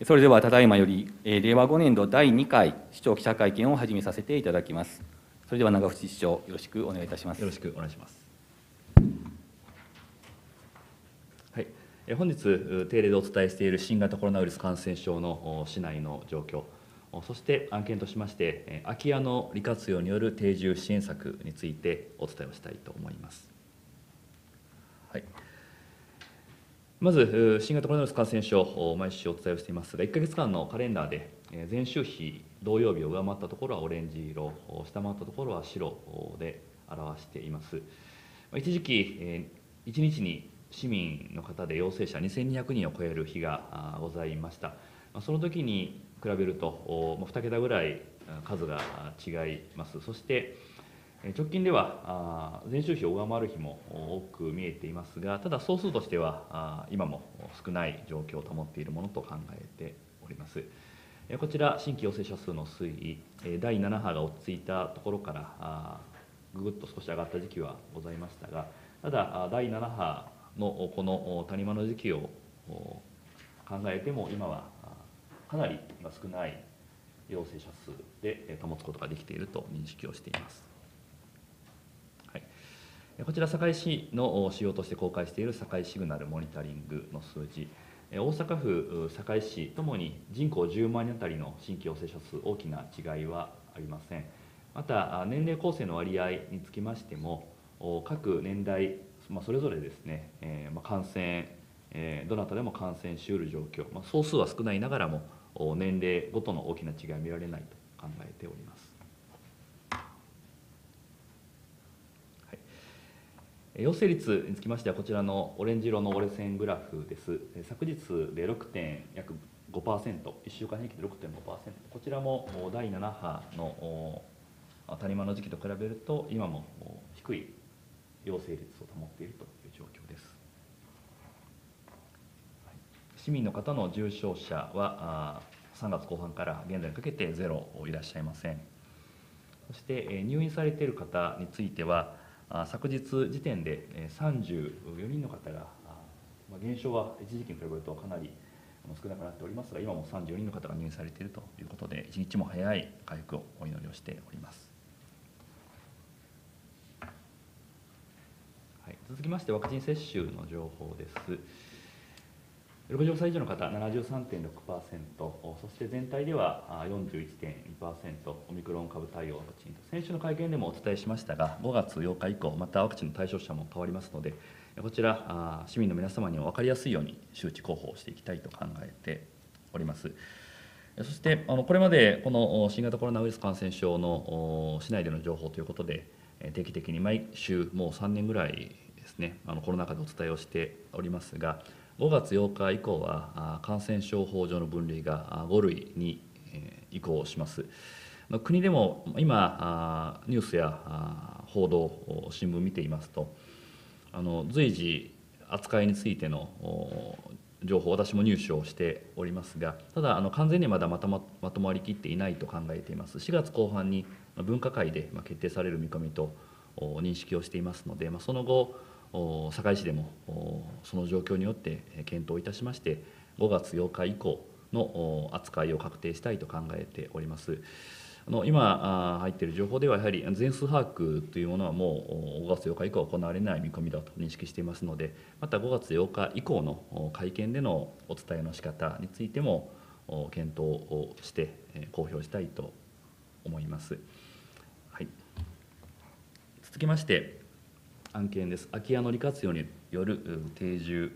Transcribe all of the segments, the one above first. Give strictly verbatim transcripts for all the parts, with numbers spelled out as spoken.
それではただいまより、えー令和ごねん度だいにかい市長記者会見を始めさせていただきます。それでは長渕市長、よろしくお願いいたします。 よろしくお願いします。はい、え本日、定例でお伝えしている新型コロナウイルス感染症の市内の状況、そして案件としまして、空き家の利活用による定住支援策についてお伝えをしたいと思います。はい、まず、新型コロナウイルス感染症、毎週お伝えをしていますが、いっかげつかんのカレンダーで、前週比、同曜日を上回ったところはオレンジ色、下回ったところは白で表しています。一時期、いちにちに市民の方で陽性者にせんにひゃくにんを超える日がございました。その時に比べると、にけたぐらい数が違います。そして、直近では前週比を上回る日も多く見えていますが、ただ総数としては今も少ない状況を保っているものと考えております。こちら、新規陽性者数の推移、だいなな波が落ち着いたところからぐぐっと少し上がった時期はございましたが、ただ、だいなな波のこの谷間の時期を考えても、今はかなり少ない陽性者数で保つことができていると認識をしています。はい、こちら、堺市の仕様として公開している堺シグナルモニタリングの数字、大阪府、堺市ともに人口じゅうまんにんあたりの新規陽性者数、大きな違いはありません。また、年齢構成の割合につきましても、各年代、まあ、それぞれですね、えーまあ、感染、えー、どなたでも感染しうる状況、まあ、総数は少ないながらも、年齢ごとの大きな違いは見られないと考えております。陽性率につきましては、こちらのオレンジ色の折れ線グラフです。昨日で ろくてんごパーセント、いっしゅうかん平均で ろくてんごパーセント、こちらもだいなな波の谷間の時期と比べると、今も低い陽性率を保っているという状況です。市民の方の重症者はさんがつこう半から現在にかけてゼロいらっしゃいません。そして入院されている方については、昨日時点でさんじゅうよにんの方が、減少は一時期に比べるとかなり少なくなっておりますが、今もさんじゅうよにんの方が入院されているということで、一日も早い回復をお祈りをしております。はい、続きまして、ワクチン接種の情報です。ろくじゅっさい以上の方、ななじゅうさんてんろくパーセント、そして全体では よんじゅういちてんにパーセント、オミクロン株対応ワクチンと、先週の会見でもお伝えしましたが、ごがつようか以降、またワクチンの対象者も変わりますので、こちら、市民の皆様にも分かりやすいように周知広報をしていきたいと考えております。そして、これまでこの新型コロナウイルス感染症の市内での情報ということで、定期的に毎週、もうさんねんぐらいですね、コロナ禍でお伝えをしておりますが、ごがつようか以降は感染症法上の分類がご類に移行します。国でも今ニュースや報道、新聞見ていますと、あの随時扱いについての情報、私も入手をしておりますが、ただあの完全にまだまとままとまりきっていないと考えています。しがつこう半に分科会で決定される見込みと認識をしていますので、その後堺市でもその状況によって検討いたしまして、ごがつようか以降の扱いを確定したいと考えております。あの今入っている情報では、やはり全数把握というものはもうごがつようか以降は行われない見込みだと認識していますので、またごがつようか以降の会見でのお伝えの仕方についても検討をして公表したいと思います。はい、続きまして案件です。空き家の利活用による定住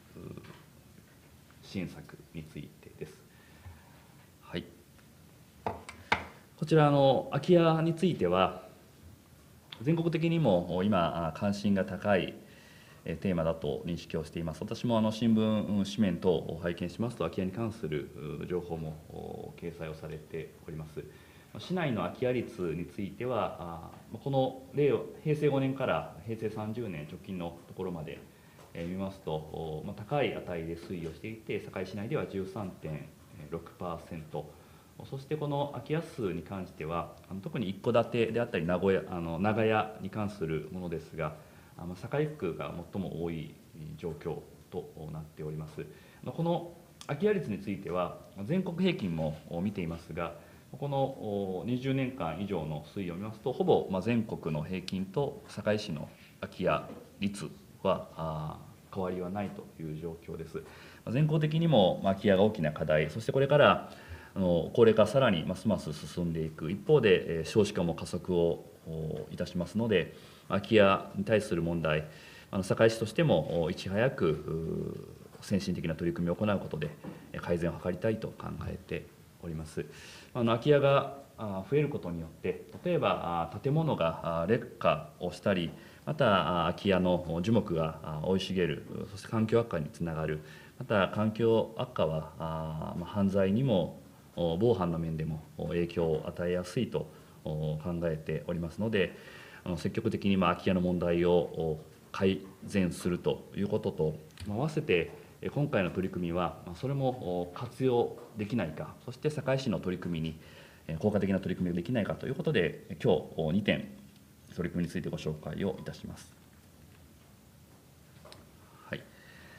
支援策についてです。はい、こちらの空き家については、全国的にも今関心が高いテーマだと認識をしています。私もあの新聞紙面等を拝見しますと、空き家に関する情報も掲載をされております。市内の空き家率については、この令和へいせいごねんからへいせいさんじゅうねん直近のところまで見ますと、高い値で推移をしていて、堺市内では じゅうさんてんろくパーセント、そしてこの空き家数に関しては、特に一戸建てであったり名古屋あの長屋に関するものですが、堺区が最も多い状況となっております。この空き家率については全国平均も見ていますが、このにじゅうねんかん以上の推移を見ますと、ほぼ全国の平均と堺市の空き家率は変わりはないという状況です。全国的にも空き家が大きな課題、そしてこれから高齢化さらにますます進んでいく一方で、少子化も加速をいたしますので、空き家に対する問題、堺市としてもいち早く先進的な取り組みを行うことで改善を図りたいと考えております。あの空き家が増えることによって、例えば建物が劣化をしたり、また空き家の樹木が生い茂る、そして環境悪化につながる、また環境悪化は犯罪にも防犯の面でも影響を与えやすいと考えておりますので、積極的に空き家の問題を改善するということと、合わせて今回の取り組みはそれも活用できないか、そして堺市の取り組みに効果的な取り組みができないかということで、今日にてん取り組みについてご紹介をいたします。はい、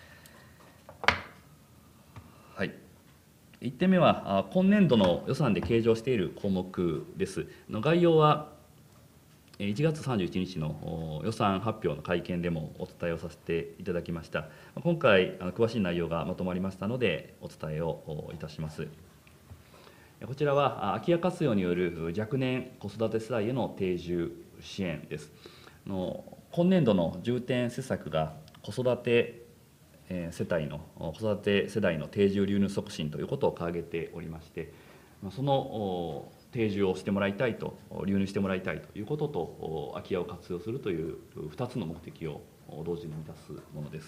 はい、いってんめは今年度の予算で計上している項目です。概要はいちがつさんじゅういちにちの予算発表の会見でもお伝えをさせていただきました。今回詳しい内容がまとまりましたのでお伝えをいたします。こちらは空き家活用による若年子育て世代への定住支援です。今年度の重点施策が子育て世帯の子育て世代の定住流入促進ということを掲げておりまして、その定住をしてもらいたいと、流入してもらいたいということと、空き家を活用するというふたつの目的を同時に満たすものです。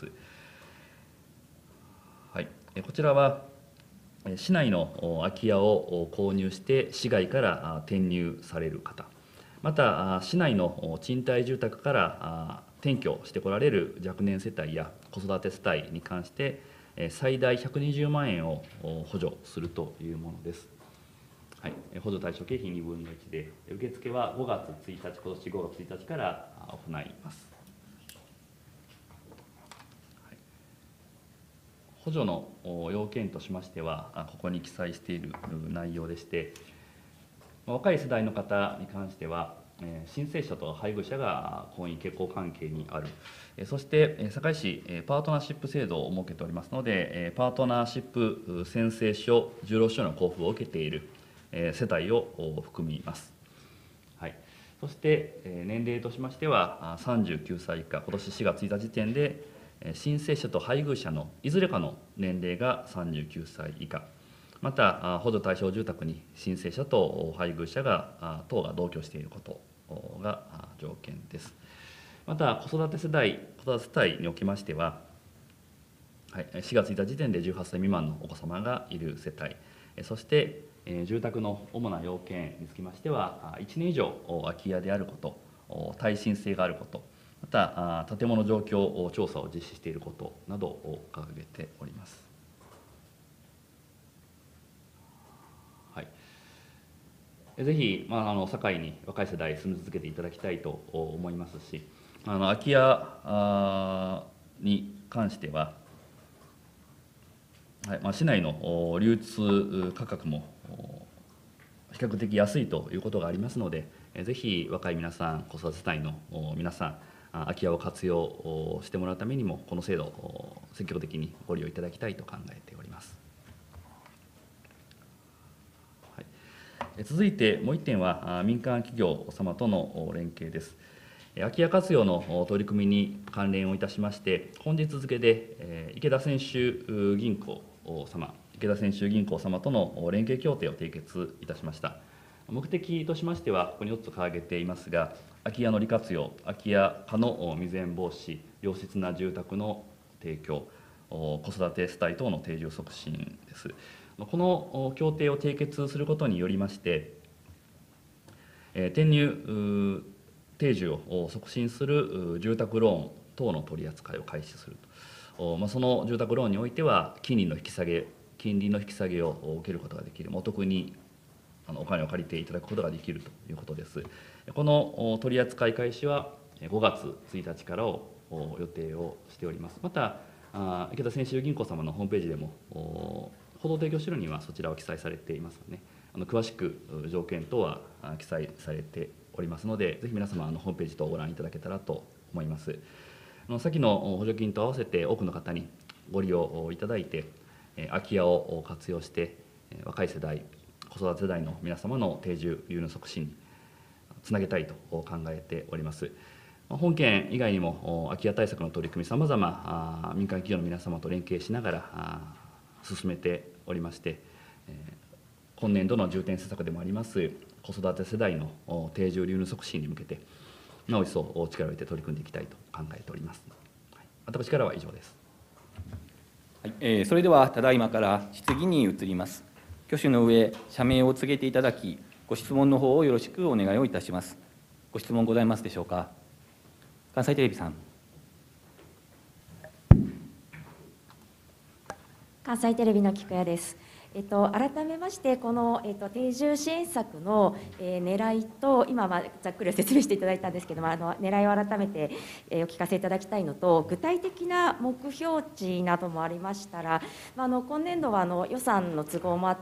はい、こちらは市内の空き家を購入して市外から転入される方、また市内の賃貸住宅から転居してこられる若年世帯や子育て世帯に関して最大ひゃくにじゅうまんえんを補助するというものです。はい、補助対象経費にぶんのいちで、受付はごがつついたち、今年ごがつついたちから行います。はい、補助の要件としましては、ここに記載している内容でして、若い世代の方に関しては、申請者と配偶者が婚姻結婚関係にある、そして堺市パートナーシップ制度を設けておりますので、パートナーシップ宣誓書、重労書の交付を受けている世帯を含みます。はい、そして年齢としましてはさんじゅうきゅうさい以下、今年しがつついたち時点で申請者と配偶者のいずれかの年齢がさんじゅうきゅうさい以下、また補助対象住宅に申請者と配偶者が等が同居していることが条件です。また子育て世代、子育て世帯におきましては、はい、しがつついたち時点でじゅうはっさい未満のお子様がいる世帯、そして住宅の主な要件につきましては、いちねん以上空き家であること、耐震性があること、また建物状況調査を実施していることなどを掲げております。はい、ぜひ、まあ、あの堺に若い世代住み続けていただきたいと思いますし、あの空き家に関しては、はいまあ、市内の流通価格も比較的安いということがありますので、ぜひ若い皆さん、子育て世帯の皆さん、空き家を活用してもらうためにも、この制度を積極的にご利用いただきたいと考えております。はい、続いてもういってんは、民間企業様との連携です。空き家活用の取り組みに関連をいたしまして、本日付で池田泉州銀行様、池田泉州銀行様との連携協定を締結いたしました。目的としましては、ここによっつ掲げていますが、空き家の利活用、空き家化の未然防止、良質な住宅の提供、子育て世帯等の定住促進です。この協定を締結することによりまして、転入定住を促進する住宅ローン等の取り扱いを開始すると、まあ、その住宅ローンにおいては金利の引き下げ金利の引き下げを受けることができる、お得にあのお金を借りていただくことができるということです。この取り扱い開始はごがつついたちからを予定をしております。またあ池田泉州銀行様のホームページでもお報道提供資料にはそちらを記載されていますので、あの詳しく条件等はあ記載されておりますので、ぜひ皆様あのホームページ等をご覧いただけたらと思います。あの先の補助金と合わせて多くの方にご利用いただいて、え空き家を活用して若い世代、子育て世代の皆様の定住流入促進につなげたいと考えております。本件以外にも空き家対策の取り組み、さまざま民間企業の皆様と連携しながら進めておりまして、今年度の重点施策でもあります子育て世代の定住流入促進に向けて、なお一層力を入れて取り組んでいきたいと考えております。はい、私からは以上です。 はい、えー、それではただいまから質疑に移ります。挙手の上、社名を告げていただき、ご質問の方をよろしくお願いをいたします。ご質問ございますでしょうか。関西テレビさん。 関西テレビの菊谷です。えっと、改めまして、この、えっと、定住支援策の、えー、狙いと、今はざっくり説明していただいたんですけども、あの狙いを改めて、えー、お聞かせいただきたいのと、具体的な目標値などもありましたら、まあ、あの今年度はあの予算の都合もあって、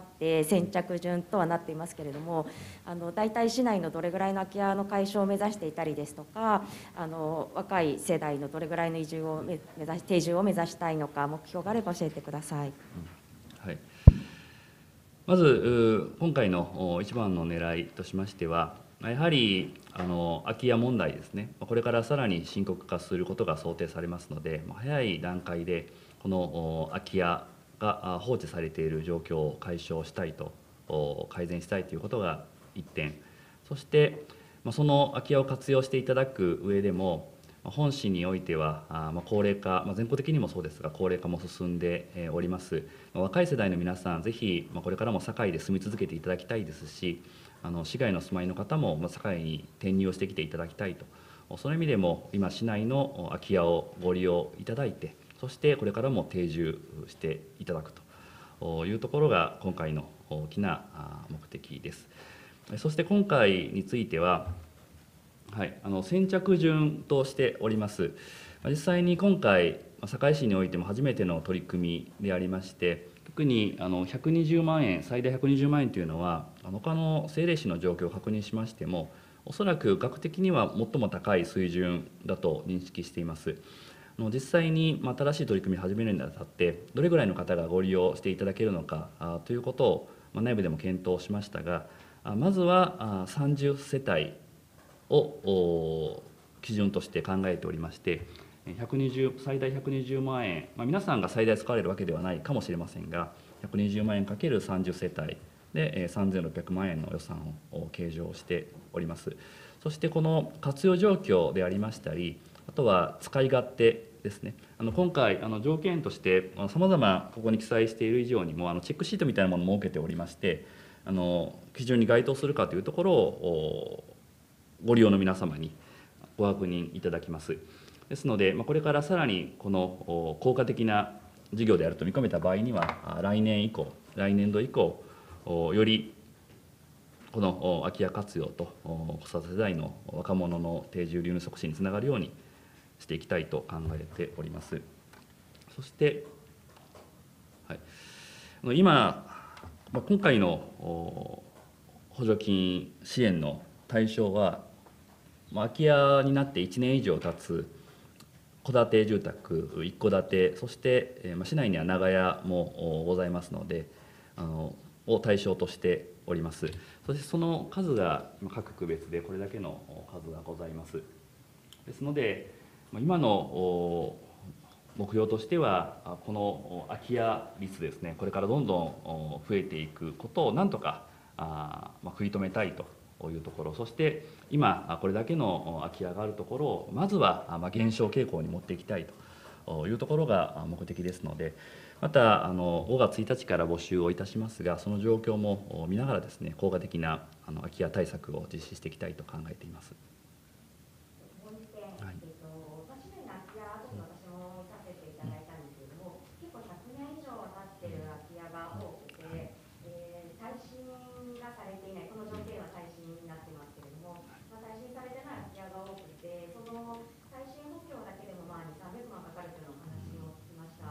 先着順とはなっていますけれども、あの大体市内のどれぐらいの空き家の解消を目指していたりですとか、あの若い世代のどれぐらいの移住を目指し、定住を目指したいのか、目標があれば教えてください。 はい、まず今回の一番の狙いとしましては、やはりあの空き家問題ですね、これからさらに深刻化することが想定されますので、早い段階でこの空き家が放置されている状況を解消したいと、改善したいということがいってん、そしてその空き家を活用していただく上でも、本市においては、まあ、高齢化、まあ、全国的にもそうですが、高齢化も進んでおります。若い世代の皆さん、ぜひ、まあ、これからも堺で住み続けていただきたいですし、あの市外の住まいの方も、まあ、堺に転入をしてきていただきたいと、その意味でも、今、市内の空き家をご利用いただいて、そしてこれからも定住していただくというところが、今回の大きな目的です。そして今回については、はい、あの先着順としております。実際に今回、堺市においても初めての取り組みでありまして、特にあのひゃくにじゅうまんえん、最大ひゃくにじゅうまんえんというのは、他の政令市の状況を確認しましても、おそらく額的には最も高い水準だと認識しています。実際に新しい取り組みを始めるにあたって、どれぐらいの方がご利用していただけるのかということを内部でも検討しましたが、まずはさんじゅうせたいを基準として考えておりまして、ひゃくにじゅう最大ひゃくにじゅうまんえん、まあ、皆さんが最大使われるわけではないかもしれませんが、ひゃくにじゅうまんえんかけるさんじゅうせたいでさんぜんろっぴゃくまんえんの予算を計上しております。そしてこの活用状況でありましたり、あとは使い勝手ですね。あの今回あの条件としてさまざまここに記載している以上にも、あのチェックシートみたいなものを設けておりまして、あの基準に該当するかというところをご利用の皆様にご確認いただきます。ですので、これからさらにこの効果的な事業であると見込めた場合には、来年以降、来年度以降、よりこの空き家活用と子育て世代の若者の定住流入促進につながるようにしていきたいと考えております。そして、はい、今、今回の補助金支援の対象は、空き家になっていちねん以上経つ戸建て住宅、一戸建て、そして市内には長屋もございますので、あのを対象としております。そしてその数が各区別でこれだけの数がございます。ですので、今の目標としては、この空き家率ですね、これからどんどん増えていくことをなんとか食い止めたいというところ、そして今これだけの空き家があるところをまずは減少傾向に持っていきたいというところが目的ですので、またあのごがつついたちから募集をいたしますが、その状況も見ながらですね、効果的なあの空き家対策を実施していきたいと考えています。 もう一点、はい、えっと、市内の空き家、後に私も見させていただいたんですけれども、結構ひゃくねん以上経ってる空き家が多くて、えー、耐震がされていない、この条件は耐震になってますけれども、まあ、耐震されてない空き家が多くて、その耐震補強だけでもまあにせんさんびゃくまんかかるというのをお話を聞きました。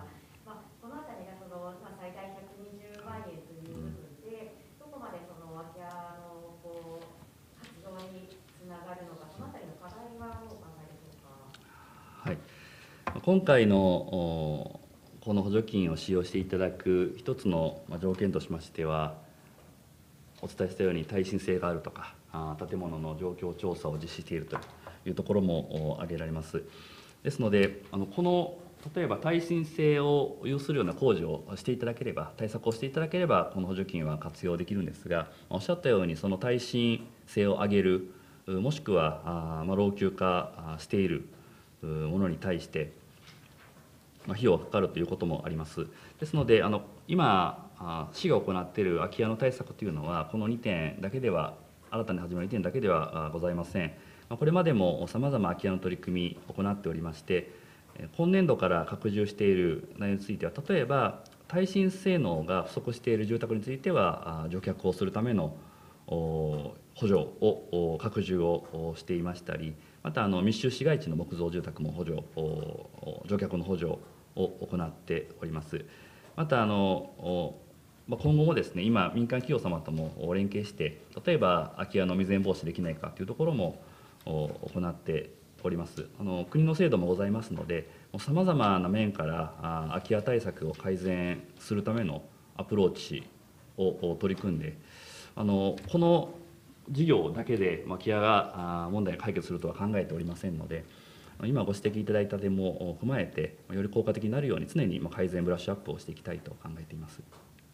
今回のおこの補助金を使用していただく一つの条件としましては、お伝えしたように耐震性があるとか、建物の状況調査を実施しているというところも挙げられます。ですので、あのこの例えば耐震性を有するような工事をしていただければ、対策をしていただければ、この補助金は活用できるんですが、おっしゃったように、その耐震性を上げる、もしくはあ、まあ、老朽化しているものに対して、まあ、費用がかかるということもあります。ですので、あの今、市が行っている空き家の対策というのは、このにてんだけでは、新たに始まるにてんだけではございません。これまでもさまざま空き家の取り組みを行っておりまして、今年度から拡充している内容については、例えば耐震性能が不足している住宅については、除却をするための補助を拡充をしていましたり、またあの密集市街地の木造住宅も補助、除却の補助を行っております。またあの今後もですね、今、民間企業様とも連携して、例えば空き家の未然防止できないかというところも行っております。あの国の制度もございますので、さまざまな面からあ空き家対策を改善するためのアプローチを取り組んで、あのこの事業だけで空き家が問題を解決するとは考えておりませんので、今ご指摘いただいた点も踏まえて、より効果的になるように常に改善ブラッシュアップをしていきたいと考えています。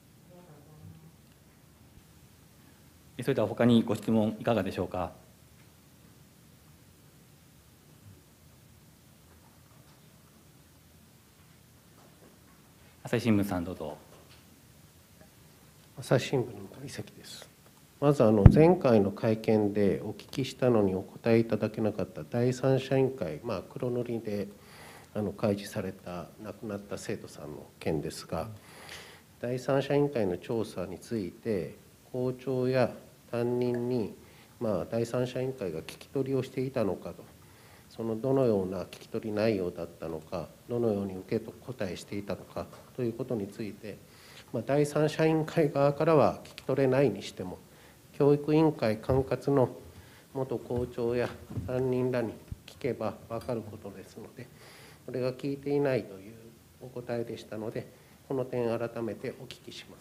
それでは他にご質問いかがでしょうか。朝日新聞さん、どうぞ。 朝日新聞の鳥崎です。まずあの前回の会見でお聞きしたのにお答えいただけなかった第三者委員会、まあ、黒塗りであの開示された亡くなった生徒さんの件ですが、第三者委員会の調査について校長や担任に、まあ、第三者委員会が聞き取りをしていたのかと、そのどのような聞き取り内容だったのか、どのように受け答えしていたのかということについて、まあ、第三者委員会側からは聞き取れないにしても、教育委員会管轄の元校長や担任らに聞けば分かることですので、これが聞いていないというお答えでしたので、この点改めてお聞きします。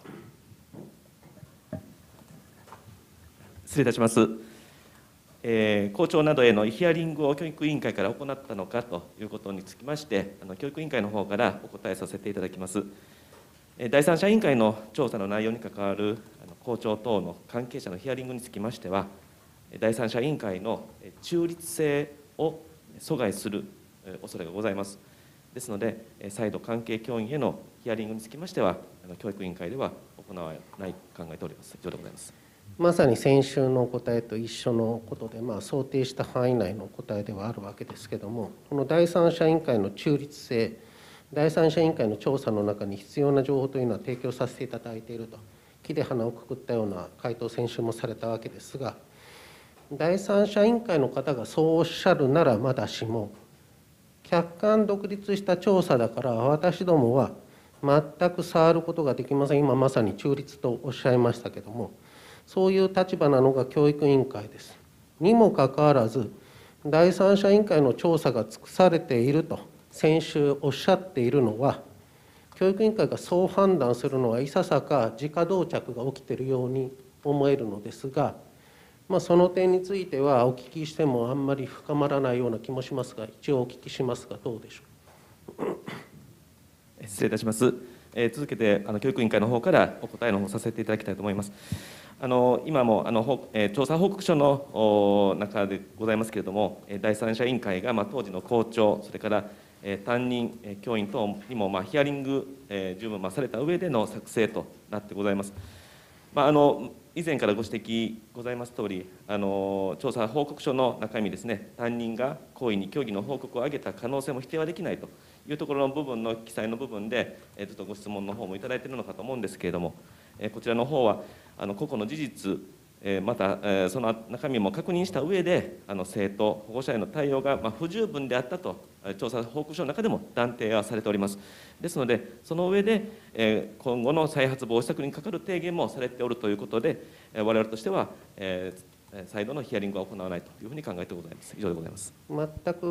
失礼いたします。えー、校長などへのヒアリングを教育委員会から行ったのかということにつきまして、あの教育委員会の方からお答えさせていただきます。えー、第三者委員会の調査の内容に関わるあの校長等の関係者のヒアリングにつきましては、第三者委員会の中立性を阻害する恐れがございます。ですので、再度関係教員へのヒアリングにつきましては、教育委員会では行わない考えております。以上でございます。 まさに先週のお答えと一緒のことで、まあ、想定した範囲内のお答えではあるわけですけれども、この第三者委員会の中立性、第三者委員会の調査の中に必要な情報というのは提供させていただいていると、木で鼻をくくったような回答、先週もされたわけですが、第三者委員会の方がそうおっしゃるならまだしも、客観独立した調査だから、私どもは全く触ることができません、今まさに中立とおっしゃいましたけれども、そういう立場なのが教育委員会です。にもかかわらず、第三者委員会の調査が尽くされていると、先週おっしゃっているのは、教育委員会がそう判断するのはいささか自家同着が起きているように思えるのですが、まあ、その点についてはお聞きしてもあんまり深まらないような気もしますが、一応お聞きしますが、どうでしょう。失礼いたします。えー、続けてあの教育委員会の方からお答えの方させていただきたいと思います。あの今もあの、えー、調査報告書の中でございますけれども、第三者委員会が、まあ、当時の校長、それから、えー、担任、えー、教員等にも、まあ、ヒアリング、えー、十分、まあ、された上での作成となってございます。まあ、あの以前からご指摘ございますとおり、あの調査報告書の中身ですね、担任が行為に虚偽の報告を上げた可能性も否定はできないというところの部分の記載の部分で、えー、ずっとご質問の方もいただいているのかと思うんですけれども、えー、こちらの方はあの個々の事実、えー、また、えー、その中身も確認した上で、あの生徒、保護者への対応が、まあ、不十分であったと、調査報告書の中でも断定はされております。ですので、その上で、えー、今後の再発防止策にかかる提言もされておるということで、えー、我々としては、えー、再度のヒアリングは行わないというふうに考えてございます。以上でございます。 全く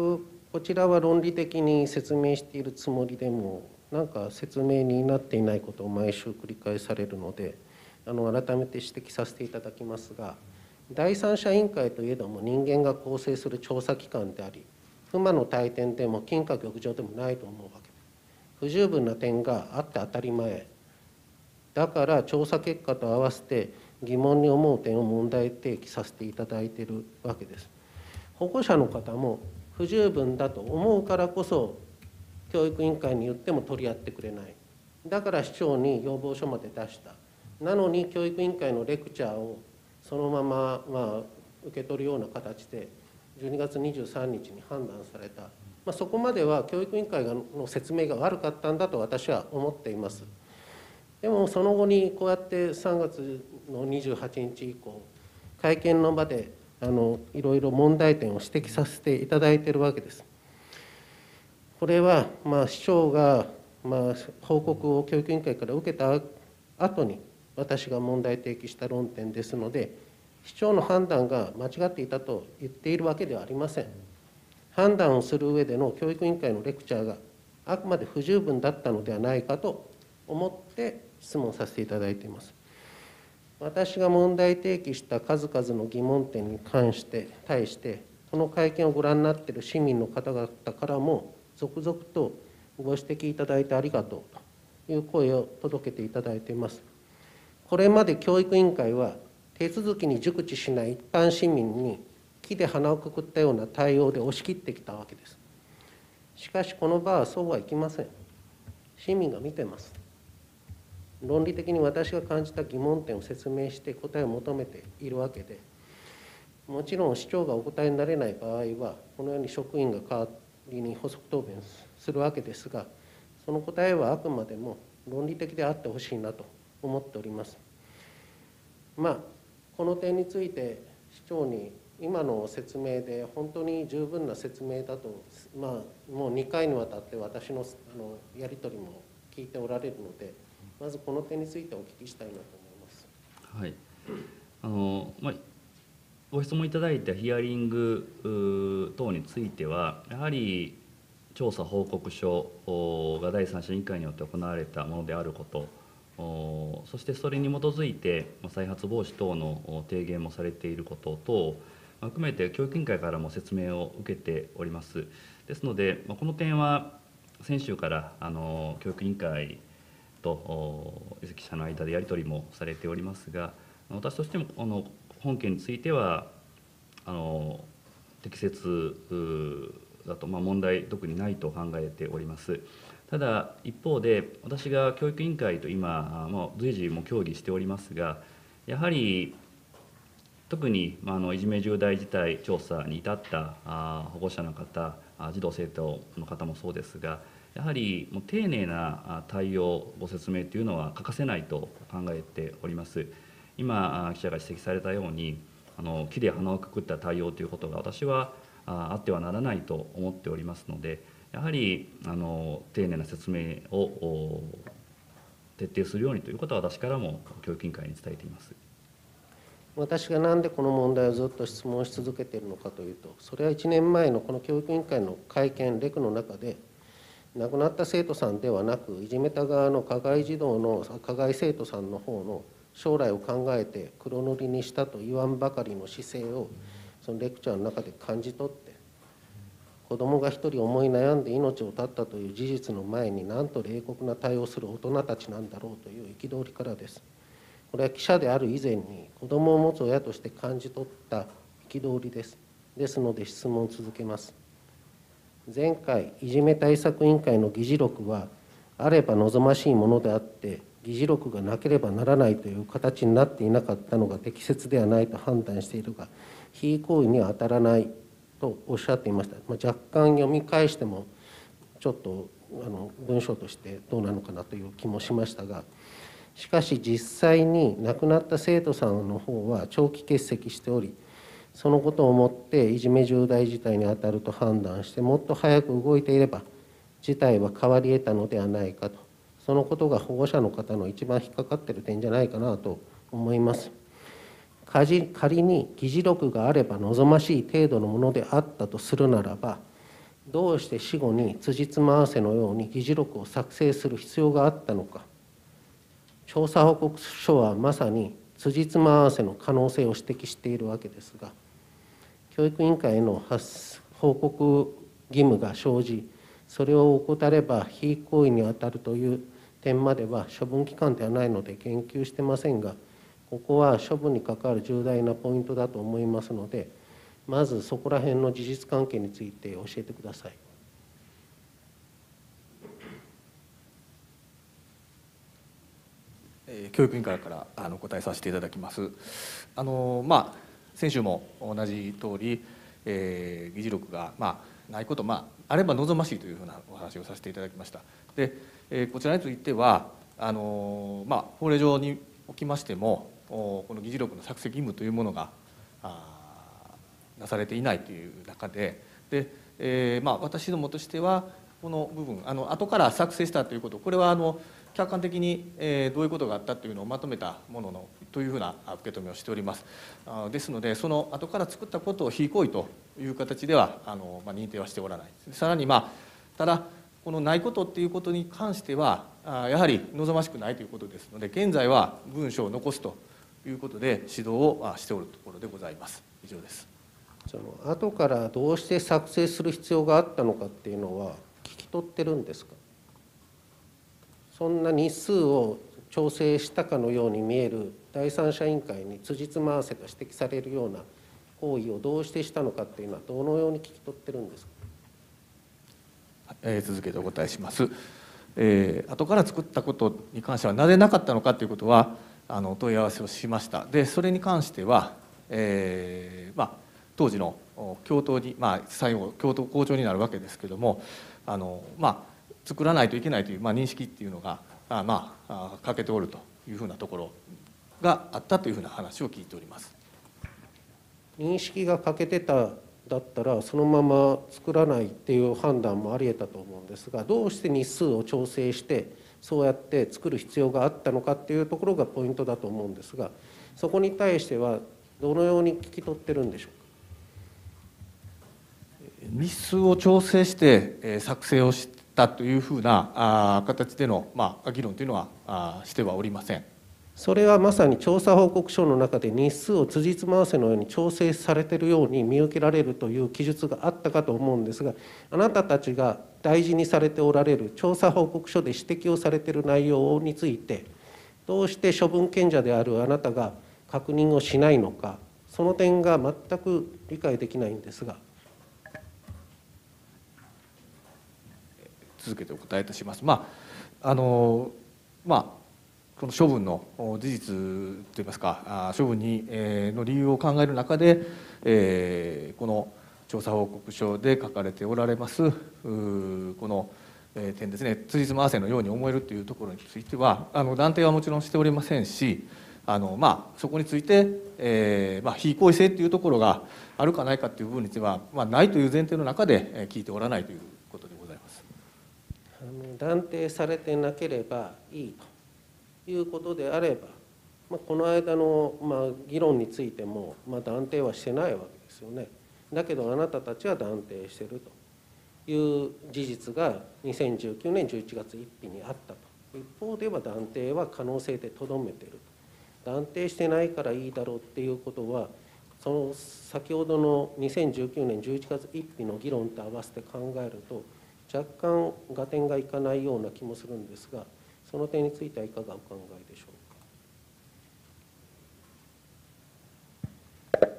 こちらは論理的に説明しているつもりでも、なんか説明になっていないことを毎週繰り返されるので、あの改めて指摘させていただきますが、第三者委員会といえども人間が構成する調査機関であり、不の大点でも金貨玉上でもないと思うわけです。不十分な点があって当たり前。だから調査結果と合わせて疑問に思う点を問題提起させていただいているわけです。保護者の方も不十分だと思うからこそ教育委員会に言っても取り合ってくれない。だから市長に要望書まで出した。なのに教育委員会のレクチャーをそのまま、まあ、受け取るような形でじゅうにがつにじゅうさんにちに判断された、まあ、そこまでは教育委員会の説明が悪かったんだと私は思っています。でもその後にこうやってさんがつのにじゅうはちにち以降会見の場であのいろいろ問題点を指摘させていただいているわけです。これはまあ市長がまあ報告を教育委員会から受けた後に私が問題提起した論点ですので、市長の判断が間違っていたと言っているわけではありません。判断をする上での教育委員会のレクチャーがあくまで不十分だったのではないかと思って質問させていただいています。私が問題提起した数々の疑問点に関して対してこの会見をご覧になっている市民の方々からも続々とご指摘いただいてありがとうという声を届けていただいています。これまで教育委員会は手続きに熟知しない一般市民に木で鼻をくくったような対応で押し切ってきたわけです。しかしこの場はそうはいきません。市民が見てます。論理的に私が感じた疑問点を説明して答えを求めているわけで、もちろん市長がお答えになれない場合はこのように職員が代わりに補足答弁するわけですが、その答えはあくまでも論理的であってほしいなと思っております。まあこの点について市長に今の説明で本当に十分な説明だと、まあもうにかいにわたって私のあのやり取りも聞いておられるので、まずこの点についてお聞きしたいなと思います。 はい、あのまあ、ご質問いただいたヒアリング等については、やはり調査報告書が第三者委員会によって行われたものであること、そしてそれに基づいて再発防止等の提言もされていること等、含めて教育委員会からも説明を受けております。ですので、この点は先週からあの教育委員会と移籍者の間でやり取りもされておりますが、私としてもこの本件についてはあの適切だと、まあ、問題特にないと考えております。ただ一方で私が教育委員会と今、まあ、随時も協議しておりますが、やはり特に、まあ、あのいじめ重大事態調査に至ったあ保護者の方、児童生徒の方もそうですが、やはりもう丁寧な対応、ご説明というのは欠かせないと考えております。今、記者が指摘されたように、あの木で鼻をくくった対応ということが私はあってはならないと思っておりますので、やはりあの丁寧な説明を徹底するようにということは私からも教育委員会に伝えています。 私がなんでこの問題をずっと質問し続けているのかというと、それはいちねんまえのこの教育委員会の会見、レクの中で、亡くなった生徒さんではなく、いじめた側の加害児童の加害生徒さんの方の将来を考えて黒塗りにしたと言わんばかりの姿勢をそのレクチャーの中で感じ取って、子どもが一人思い悩んで命を絶ったという事実の前になんと冷酷な対応する大人たちなんだろうという憤りからです。これは記者である以前に子どもを持つ親として感じ取った憤りです。ですので質問を続けます。前回いじめ対策委員会の議事録はあれば望ましいものであって議事録がなければならないという形になっていなかったのが適切ではないと判断しているが非行為には当たらないとおっしゃっていました。まあ、若干読み返してもちょっとあの文章としてどうなのかなという気もしましたが、しかし実際に亡くなった生徒さんの方は長期欠席しており、そのことをもっていじめ重大事態に当たると判断してもっと早く動いていれば事態は変わり得たのではないかと、そのことが保護者の方の一番引っかかっている点じゃないかなと思います。仮に議事録があれば望ましい程度のものであったとするならば、 どうして死後に辻褄合わせのように議事録を作成する必要があったのか。調査報告書はまさに辻褄合わせの可能性を指摘しているわけですが、教育委員会への報告義務が生じ、それを怠れば非行為にあたるという点までは処分期間ではないので言及してませんが、ここは処分に関わる重大なポイントだと思いますので、まずそこら辺の事実関係について教えてください。 教育委員会からあの答えさせていただきます。あのまあ、先週も同じ通り、えー、議事録が、まあ、ないこと、まあ、あれば望ましいというふうなお話をさせていただきました。で、えー、こちらについてはあの、まあ、法令上におきましてもこの議事録の作成義務というものがなされていないという中で、で、えーまあ、私どもとしてはこの部分あの後から作成したということ、これはあの客観的に、えー、どういうことがあったというのをまとめたもののというふうな受け止めをしております。あですので、その後から作ったことを非行為という形ではあの、まあ、認定はしておらない。さらに、まあ、ただこのないことっていうことに関してはあやはり望ましくないということですので、現在は文書を残すということで指導をしておるところでございます。以上です。 その後からどうして作成する必要があったのかっていうのは聞き取ってるんですか。そんな日数を調整したかのように見える第三者委員会に辻褄合わせが指摘されるような行為をどうしてしたのかっていうのはどのように聞き取ってるんですか。 えー、続けてお答えします。えー、後から作ったことに関してはなぜなかったのかということはあの問い合わせをしました。で、それに関しては、えーまあ、当時の教頭に、まあ、最後教頭校長になるわけですけれども、あのまあ作らないといけないという、まあ、認識っていうのがあまあ欠けておるというふうなところがあったというふうな話を聞いております。 認識が欠けてただったらそのまま作らないっていう判断もありえたと思うんですが、どうして日数を調整してそうやって作る必要があったのかっていうところがポイントだと思うんですが、そこに対してはどのように聞き取ってるんでしょうか。 日数を調整して作成をしたというふうな形での、まあ、議論というのはしてはおりません。 それはまさに調査報告書の中で日数を辻褄合わせのように調整されているように見受けられるという記述があったかと思うんですが、あなたたちが大事にされておられる調査報告書で指摘をされている内容について、どうして処分権者であるあなたが確認をしないのか、その点が全く理解できないんですが。 続けてお答えいたします。まああのまあ、この処分の事実といいますか、処分にの理由を考える中で、えー、この調査報告書で書かれておられますこの点ですね、辻褄合わせのように思えるというところについては、あの断定はもちろんしておりませんし、あのまあ、そこについて、えーまあ、非行為性というところがあるかないかという部分については、まあ、ないという前提の中で聞いておらないということでございます。 あの断定されてなければいいということであれば、まあ、この間の、まあ、議論についても、まあ、断定はしてないわけですよね。だけどあなたたちは断定しているという事実がにせんじゅうきゅうねんじゅういちがつついたちにあったと。一方では断定は可能性でとどめていると。断定してないからいいだろうっていうことは、その先ほどのにせんじゅうきゅうねんじゅういちがつついたちの議論と合わせて考えると若干合点がいかないような気もするんですが、その点についてはいかがお考えでしょうか。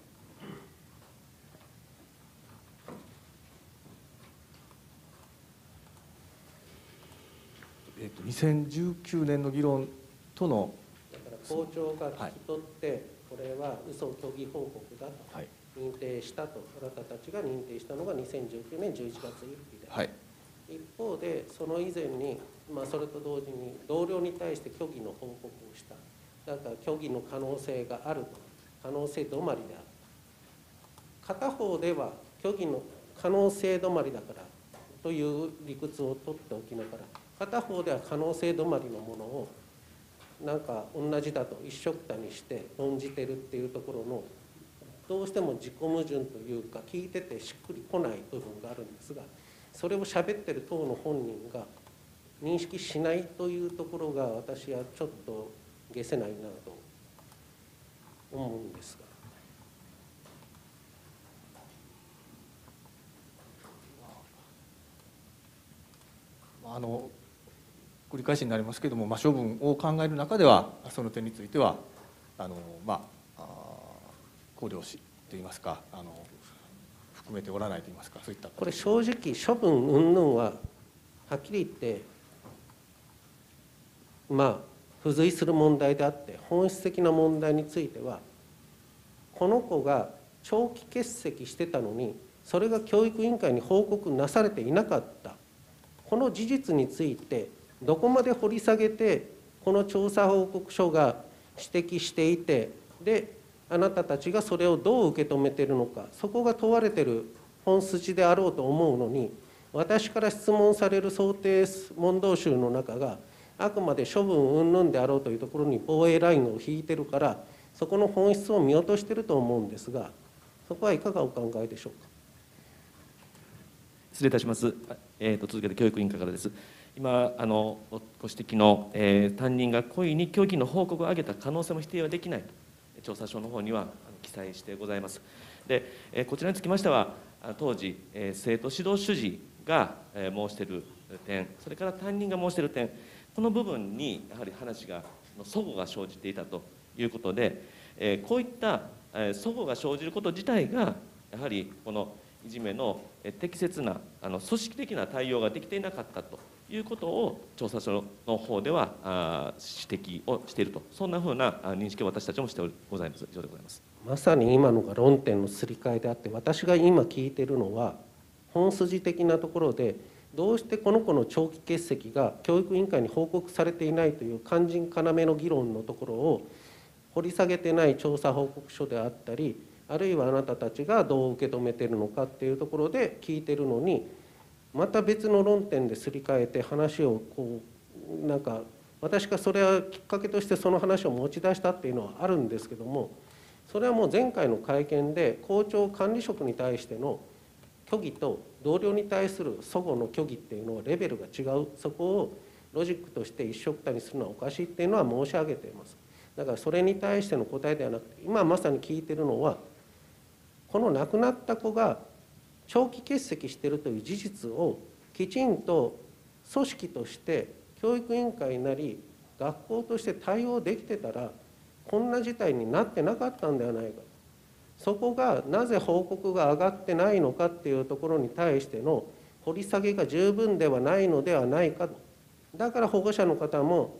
えっと、にせんじゅうきゅうねんの議論とのだから校長が聞き取って、はい、これは嘘虚偽報告だと認定したと、あなたたちが認定したのがにせんじゅうきゅうねんじゅういちがつついたちで、はい、一方でその以前に、まあ、それと同時に同僚に対して虚偽の報告をした。だから虚偽の可能性があると、可能性止まりである。片方では虚偽の可能性止まりだからという理屈を取っておきながら、片方では可能性止まりのものをなんか同じだと一緒くたにして論じてるっていうところのどうしても自己矛盾というか聞いててしっくりこない部分があるんですが、それを喋ってる党の本人が認識しないというところが私はちょっと解せないなと思うんですが。 あの繰り返しになりますけれども、まあ、処分を考える中ではその点についてはあの、まあ、考慮しといいますか、あの含めておらないといいますか、そういったこれ正直処分云々ははっきり言ってまあ付随する問題であって、本質的な問題についてはこの子が長期欠席してたのにそれが教育委員会に報告なされていなかった、この事実についてどこまで掘り下げてこの調査報告書が指摘していて、であなたたちがそれをどう受け止めているのか、そこが問われている本筋であろうと思うのに、私から質問される想定問答集の中があくまで処分云々であろうというところに防衛ラインを引いてるから、そこの本質を見落としていると思うんですが、そこはいかがお考えでしょうか。 失礼いたします。えー、と続けて教育委員会からです。今あのご指摘の、えー、担任が故意に虚偽の報告を上げた可能性も否定はできないと調査書の方には記載してございます。で、えー、こちらにつきましては当時、えー、生徒指導主事が、えー、申している点、それから担任が申している点、この部分にやはり話が齟齬が生じていたということで、えー、こういった齟齬が生じること自体がやはりこのいじめの適切なあの組織的な対応ができていなかったということを調査書の方ではあ指摘をしていると、そんなふうな認識を私たちもしてございます。以上でございます。 まさに今のが論点のすり替えであって、私が今聞いているのは本筋的なところで、どうしてこの子の長期欠席が教育委員会に報告されていないという肝心要の議論のところを掘り下げてない調査報告書であったり、あるいはあなたたちがどう受け止めているのかっていうところで聞いてるのに、また別の論点ですり替えて話をこうなんか、私がそれはきっかけとしてその話を持ち出したっていうのはあるんですけども、それはもう前回の会見で校長管理職に対しての虚偽と同僚に対する齟齬の虚偽っていうのはレベルが違う、そこをロジックとして一緒くたにするのはおかしいっていうのは申し上げています。だからそれに対しての答えではなくて、今まさに聞いてるのはこの亡くなった子が長期欠席しているという事実をきちんと組織として教育委員会なり学校として対応できてたらこんな事態になってなかったんではないか、そこがなぜ報告が上がってないのかっていうところに対しての掘り下げが十分ではないのではないかと。だから保護者の方も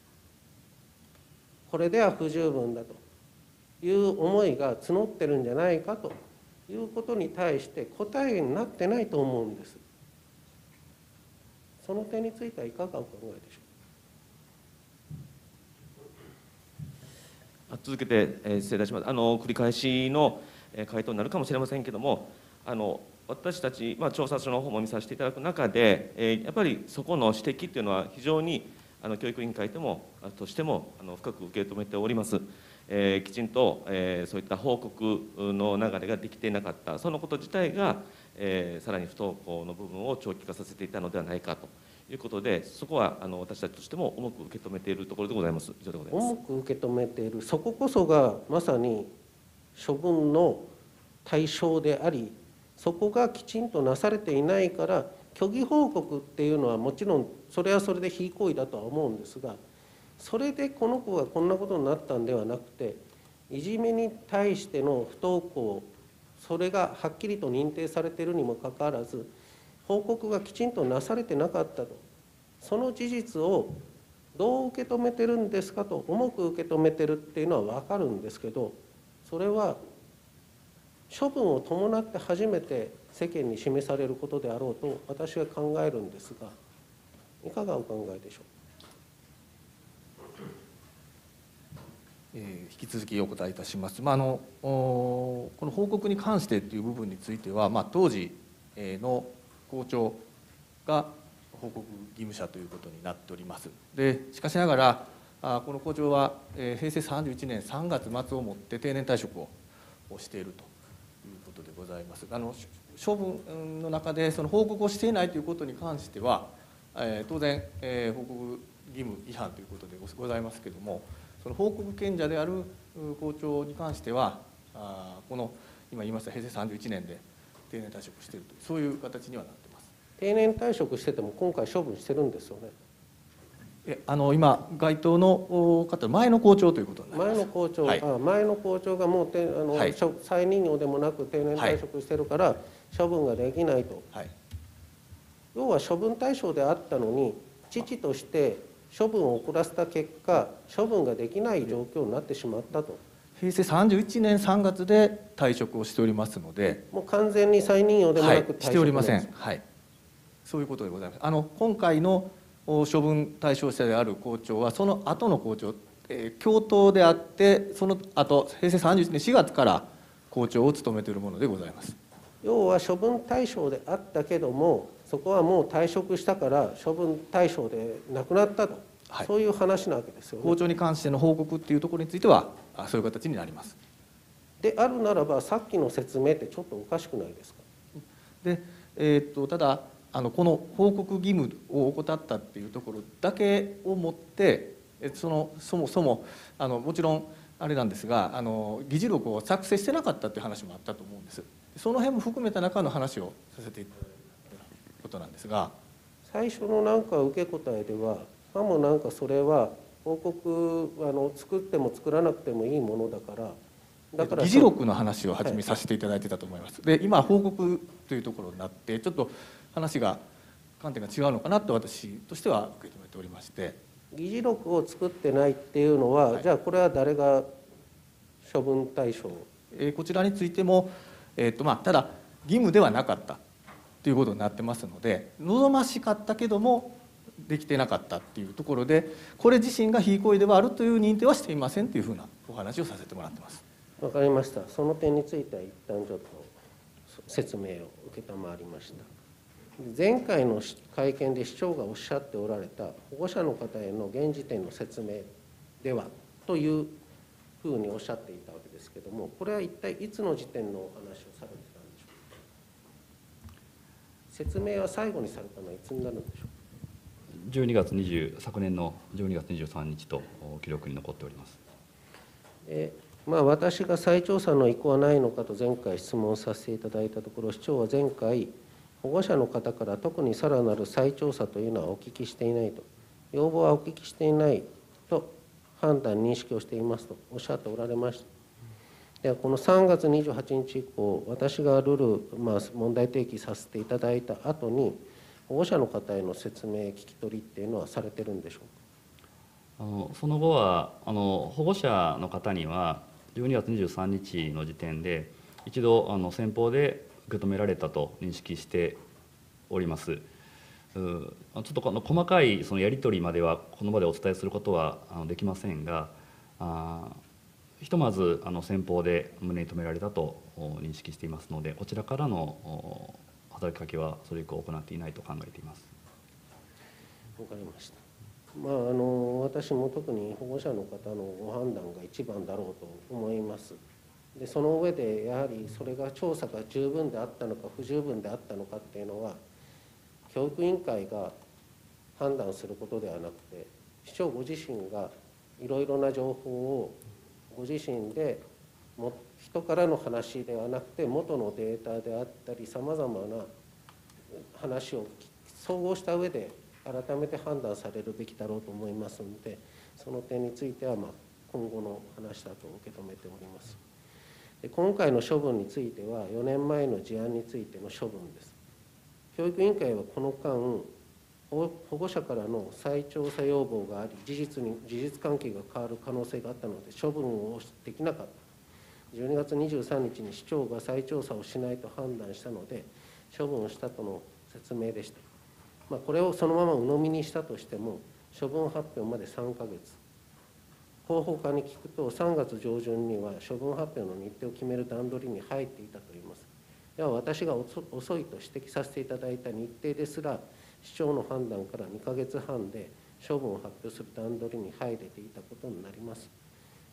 これでは不十分だという思いが募ってるんじゃないかということに対して答えになってないと思うんです。その点についてはいかがお考えでしょうか。 続けて、えー、失礼いたします。あの繰り返しの回答になるかもしれませんけれども、あの私たち、まあ、調査書の方も見させていただく中で、えー、やっぱりそこの指摘というのは非常にあの教育委員会ともとしてもあの深く受け止めております。えー、きちんと、えー、そういった報告の流れができていなかった、そのこと自体が、えー、さらに不登校の部分を長期化させていたのではないかということで、そこはあの私たちとしても重く受け止めているところでございます。以上でございます。 重く受け止めている、そここそがまさに処分の対象であり、そこがきちんとなされていないから、虚偽報告っていうのはもちろんそれはそれで非行為だとは思うんですが、それでこの子がこんなことになったんではなくて、いじめに対しての不登校、それがはっきりと認定されているにもかかわらず報告がきちんとなされてなかったと、その事実をどう受け止めてるんですかと、重く受け止めてるっていうのは分かるんですけど、それは処分を伴って初めて世間に示されることであろうと私は考えるんですが、いかがお考えでしょうか。 えー、引き続きお答えいたします。まあ、あのこの報告に関してという部分については、まあ、当時の校長が報告義務者ということになっております。でしかしながらこの校長は平成さんじゅういちねんさんがつ末をもって定年退職ををしているということでございます。あの処分の中でその報告をしていないということに関しては、えー、当然、えー、報告義務違反ということでございますけれども、その報告権者である校長に関しては、あこの今言いました平成さんじゅういちねんで定年退職しているという、そういう形にはなっています。 定年退職してても今回処分してるんですよね。 えあの今該当の方、前の校長ということになります。 前の校長、 はい、 あ前の校長がもうてあの、はい、再任用でもなく定年退職してるから、はい、処分ができないと、はい、要は処分対象であったのに父として処分を遅らせた結果、処分ができない状況になってしまったと。 平成さんじゅういちねんさんがつで退職をしておりますので、 もう完全に再任用でもなく退職、 はい、しておりません。はい、そういうことでございます。あの今回の処分対象者である校長はその後の校長、えー、教頭であって、その後平成さんじゅういちねんしがつから校長を務めているものでございます。 要は処分対象であったけども、そこはもう退職したから処分対象でなくなったと、はい、そういう話なわけですよね。 校長に関しての報告っていうところについてはそういう形になります。 であるならばさっきの説明ってちょっとおかしくないですか。 で、えー、っとただあのこの報告義務を怠ったっていうところだけをもってそのそもそもあのもちろんあれなんですが、あの議事録を作成してなかったっていう話もあったと思うんです。その辺も含めた中の話をさせていただいたことなんですが、 最初のなんか受け答えではさもなんかそれは報告あの作っても作らなくてもいいものだからだから議事録の話を始めさせていただいてたと思います。で今報告というところになってちょっと話が観点が違うのかなと私としては受け止めておりまして、 議事録を作ってないっていうのは、はい、じゃあこれは誰が処分対象、 えー、こちらについても、えーとまあ、ただ義務ではなかったということになってますので、望ましかったけどもできてなかったっていうところで、これ自身が非行為ではあるという認定はしていませんというふうなお話をさせてもらってます。 わかりました。その点については一旦ちょっと説明を承りました。前回の会見で市長がおっしゃっておられた保護者の方への現時点の説明ではというふうにおっしゃっていたわけですけれども、これは一体いつの時点のお話をされてたんでしょうか。説明は最後にされたのはいつになるんでしょうか。 じゅうにがつにじゅう昨年のじゅうにがつにじゅうさんにちと記録に残っております。 えまあ、私が再調査の意向はないのかと前回質問させていただいたところ、市長は前回保護者の方から特にさらなる再調査というのはお聞きしていないと、要望はお聞きしていないと判断認識をしていますとおっしゃっておられました。ではこのさんがつにじゅうはちにち以降、私がルール、まあ、問題提起させていただいた後に保護者の方への説明聞き取りっていうのはされてるんでしょうか。 あのその後はあの保護者の方にはじゅうにがつにじゅうさんにちの時点で一度あの先方で受け止められたと認識しております。ちょっとこの細かいそのやり取りまではこの場でお伝えすることはあのできませんが、あひとまずあの先方で旨に留められたと認識していますので、こちらからの働きかけはそれ以降行っていないと考えています。 わかりました。まあ、あの私も特に保護者の方のご判断が一番だろうと思います。でその上でやはりそれが調査が十分であったのか不十分であったのかっていうのは教育委員会が判断することではなくて、市長ご自身がいろいろな情報をご自身でも人からの話ではなくて元のデータであったりさまざまな話を総合した上で改めて判断されるべきだろうと思いますので、その点についてはまあ今後の話だと受け止めております。で今回の処分についてはよねんまえの事案についての処分です。教育委員会はこの間保護者からの再調査要望があり、事実に事実関係が変わる可能性があったので処分をできなかった。じゅうにがつにじゅうさんにちに市長が再調査をしないと判断したので処分をしたとの説明でした。まあ、これをそのまま鵜呑みにしたとしても処分発表までさんかげつ、広報課に聞くとさんがつじょうじゅんには処分発表の日程を決める段取りに入っていたといいます。では私が遅いと指摘させていただいた日程ですら市長の判断からにかげつはんで処分を発表する段取りに入れていたことになります。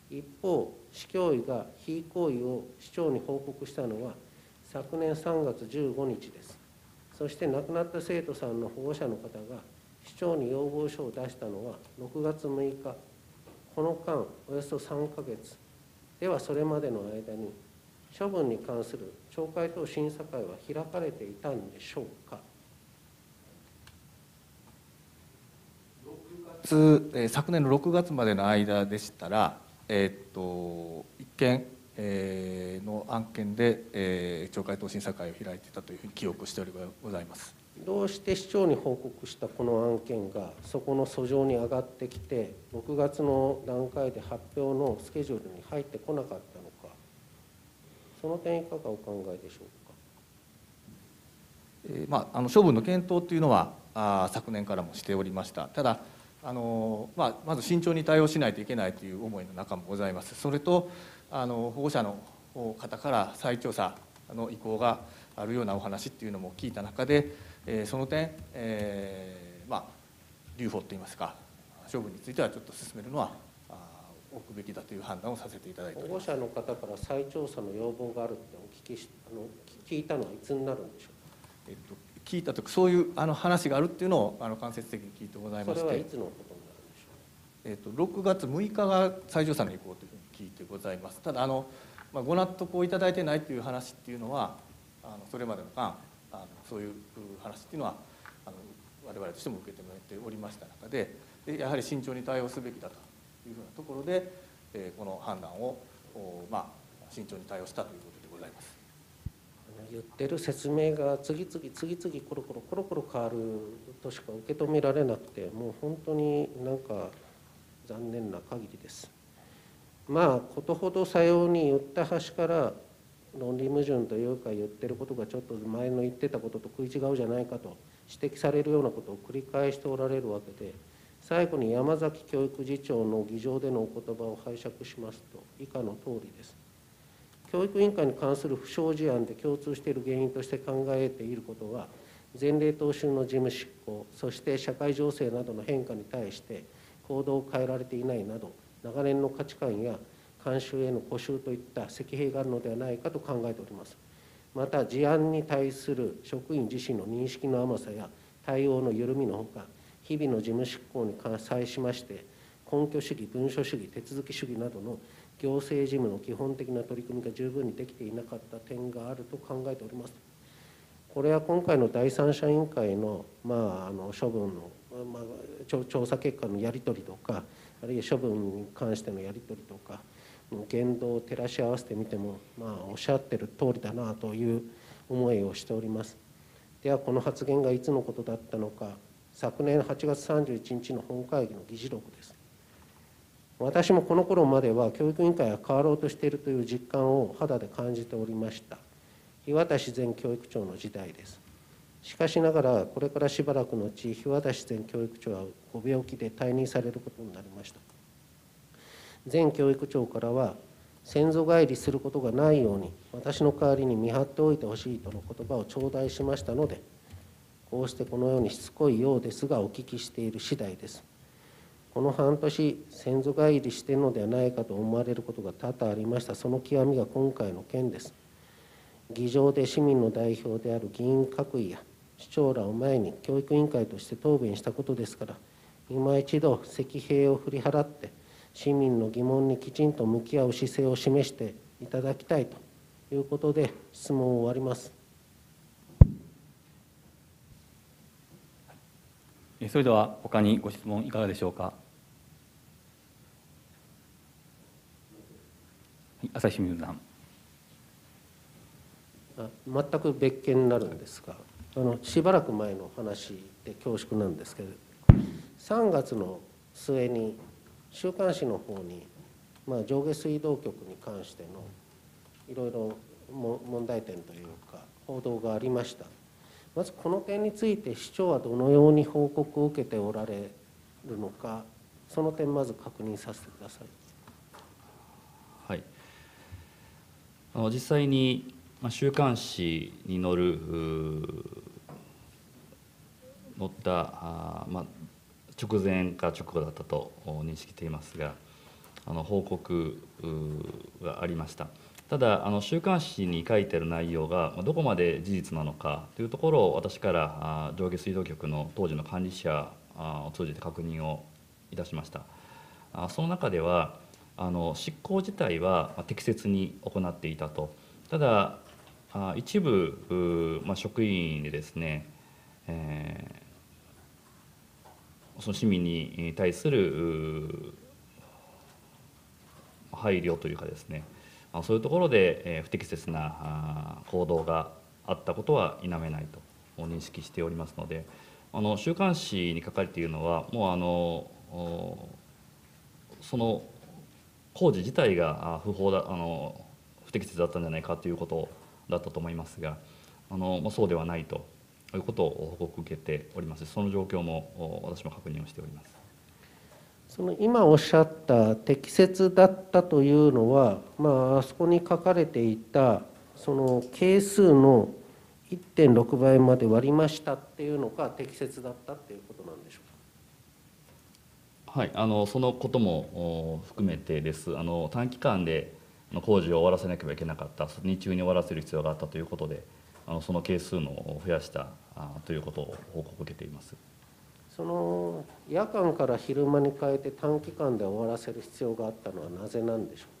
一方、市教委が非行為を市長に報告したのは昨年さんがつじゅうごにちです。そして亡くなった生徒さんの保護者の方が市長に要望書を出したのはろくがつむいか、この間およそさんかげつでは、それまでの間に処分に関する懲戒等審査会は開かれていたんでしょうか。 つえー昨年のろくがつまでの間でしたら、えーっと一件、えーの案件で、えー懲戒等審査会を開いていたというふうに記憶しておりございます。 どうして市長に報告したこの案件がそこの訴状に上がってきて、ろくがつの段階で発表のスケジュールに入ってこなかったのか、その点いかがお考えでしょうか。 えーまあ、あの処分の検討というのはあ昨年からもしておりました。ただあの、まあ、まず慎重に対応しないといけないという思いの中もございます。それとあの保護者の方から再調査の意向があるようなお話っていうのも聞いた中で、えー、その点、えーまあ、留保といいますか処分についてはちょっと進めるのはあ置くべきだという判断をさせていただいております。 保護者の方から再調査の要望があるってお聞きしあの聞いたのはいつになるんでしょうか。 えっと、聞いたときそういうあの話があるっていうのをあの間接的に聞いてございまして、 それはいつのことになるんでしょえっと、ろくがつむいかが再調査の意向というふうに聞いてございます。ただあの、まあ、ご納得をいただいてないという話っていうのはあのそれまでの間あのそういう話っていうのはあの我々としても受け止めておりました中で、でやはり慎重に対応すべきだというふうなところで、えー、この判断を、まあ、慎重に対応したということでございます。 う。言ってる説明が次々次々コロコロコロコロ変わるとしか受け止められなくて、もう本当になんか残念な限りです。まあことほどさように言った端から論理矛盾というか、言ってることがちょっと前の言ってたことと食い違うじゃないかと指摘されるようなことを繰り返しておられるわけで、最後に山崎教育次長の議場でのお言葉を拝借しますと以下の通りです。教育委員会に関する不祥事案で共通している原因として考えていることは、前例踏襲の事務執行、そして社会情勢などの変化に対して行動を変えられていないなど、長年の価値観や慣習への固執といった積弊があるのではないかと考えております。また事案に対する職員自身の認識の甘さや対応の緩みのほか、日々の事務執行に際しまして根拠主義、文書主義、手続き主義などの行政事務の基本的な取り組みが十分にできていなかった点があると考えております。これは今回の第三者委員会の、まあ、あの処分の、まあ、調査結果のやり取りとか、あるいは処分に関してのやり取りとかの言動を照らし合わせてみても、まあ、おっしゃってる通りだなという思いをしております。ではこの発言がいつのことだったのか、昨年はちがつさんじゅういちにちの本会議の議事録です。私もこの頃までは教育委員会が変わろうとしているという実感を肌で感じておりました。日渡前教育長の時代です。しかしながらこれからしばらくのうち、日渡前教育長はご病気で退任されることになりました。前教育長からは、先祖返りすることがないように私の代わりに見張っておいてほしいとの言葉を頂戴しましたので、こうしてこのようにしつこいようですがお聞きしている次第です。この半年、先祖返りしているのではないかと思われることが多々ありました。その極みが今回の件です。議場で市民の代表である議員各位や市長らを前に教育委員会として答弁したことですから、今一度積弊を振り払って市民の疑問にきちんと向き合う姿勢を示していただきたいということで質問を終わります。 それでは他にご質問いかがでしょうか。はい、朝日新聞さん。 あ、全く別件になるんですが、あのしばらく前の話で恐縮なんですけど、さんがつの末に週刊誌の方に、まあ、上下水道局に関してのいろいろ問題点というか報道がありました。まずこの点について市長はどのように報告を受けておられるのか、その点まず確認させてください。 はい、あの実際に週刊誌に載る載ったあ、まあ、直前か直後だったと認識していますが、 あの報告がありました。ただあの週刊誌に書いてある内容がどこまで事実なのかというところを私から上下水道局の当時の管理者を通じて確認をいたしました。その中ではあの執行自体は適切に行っていたと。ただ一部、まあ、職員でですね、えー、その市民に対する配慮というかですね、そういうところで不適切な行動があったことは否めないと認識しておりますので、あの週刊誌に書かれているのはもうあのその工事自体が不法だあの不適切だったんじゃないかということだったと思いますが、あのそうではないということを報告を受けております。その状況も私も確認をしております。 その今おっしゃった適切だったというのは、まあ、あそこに書かれていたその係数の いってんろく 倍まで割りましたっていうのが適切だったっていうことなんでしょうか。 はい、あのそのことも含めてです。あの短期間で工事を終わらせなければいけなかった、日中に終わらせる必要があったということで、あのその係数を増やしたということを報告を受けています。 その夜間から昼間に変えて短期間で終わらせる必要があったのはなぜなんでしょ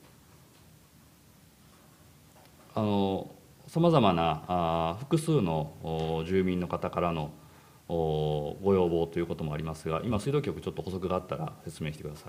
うか。あのさまざまなあ複数の住民の方からのご要望ということもありますが、今水道局ちょっと補足があったら説明してくださ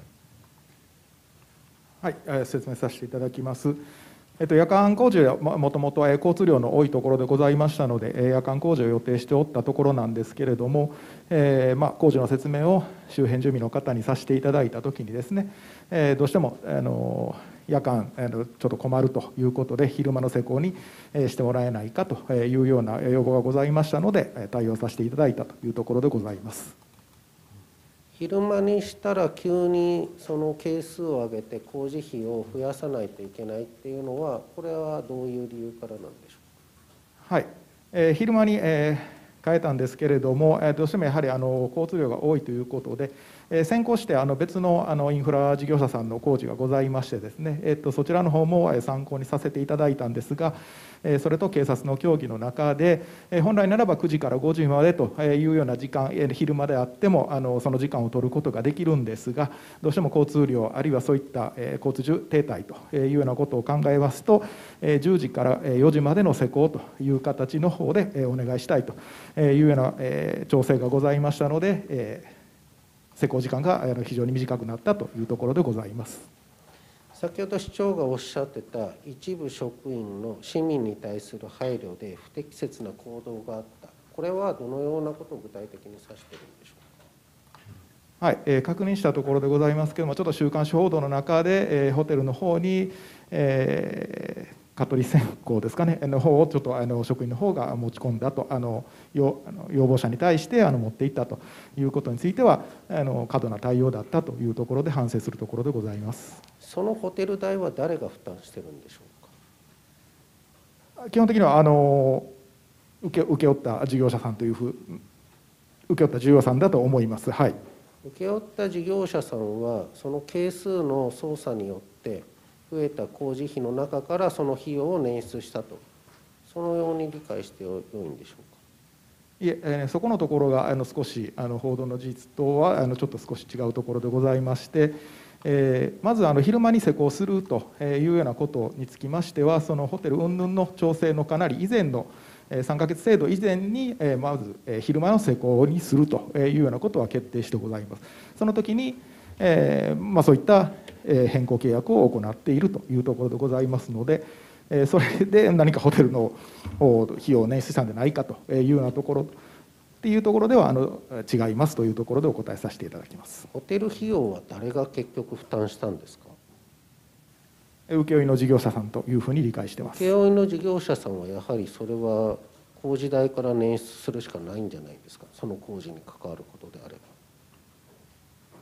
い。 はい、説明させていただきます。えっと、夜間工事はもともと交通量の多いところでございましたので、夜間工事を予定しておったところなんですけれども、えーまあ、工事の説明を周辺住民の方にさせていただいたときにですね、えー、どうしてもあの夜間あのちょっと困るということで、昼間の施工にしてもらえないかというような要望がございましたので、対応させていただいたというところでございます。 昼間にしたら急にその係数を上げて工事費を増やさないといけないっていうのは、これはどういう理由からなんでしょうか。 はい、えー、昼間に、えー、変えたんですけれども、えー、どうしてもやはりあの交通量が多いということで、えー、先行してあの別のあのインフラ事業者さんの工事がございましてですね、えー、とそちらの方も参考にさせていただいたんですが、それと警察の協議の中で、本来ならばくじからごじまでというような時間、昼間であってもあのその時間を取ることができるんですが、どうしても交通量、あるいはそういった交通停滞というようなことを考えますと、じゅうじからよじまでの施工という形の方でお願いしたいというような調整がございましたので、施工時間が非常に短くなったというところでございます。 先ほど市長がおっしゃってた一部職員の市民に対する配慮で不適切な行動があった、これはどのようなことを具体的に指しているんでしょうか。 はい、えー、確認したところでございますけれども、ちょっと週刊誌報道の中で、えー、ホテルの方に、えー蚊取り線香ですかねの方をちょっとあの職員の方が持ち込んだと、あの要あの要望者に対してあの持っていったということについては、あの過度な対応だったというところで反省するところでございます。 そのホテル代は誰が負担してるんでしょうか。 基本的にはあの請け請け負った事業者さんというふう請け負った事業者さんだと思います。はい。 請け負った事業者さんはその係数の操作によって増えた工事費の中からその費用を捻出したと、そのように理解してよいんでしょうか。 いえ、えー、そこのところがあの少しあの報道の事実とはあのちょっと少し違うところでございまして、えー、まずあの昼間に施工するというようなことにつきましては、そのホテル云々の調整のかなり以前のさんかげつ制度以前にまず昼間の施工にするというようなことは決定してございます。その時に、えーまあ、そういった変更契約を行っているというところでございますので、それで何かホテルの費用を捻出したんじゃないかというようなところっていうところではあの違いますというところでお答えさせていただきます。 ホテル費用は誰が結局負担したんですか。 請負の事業者さんというふうに理解してます。 請負の事業者さんはやはりそれは工事代から捻出するしかないんじゃないですか、その工事に関わることであれば。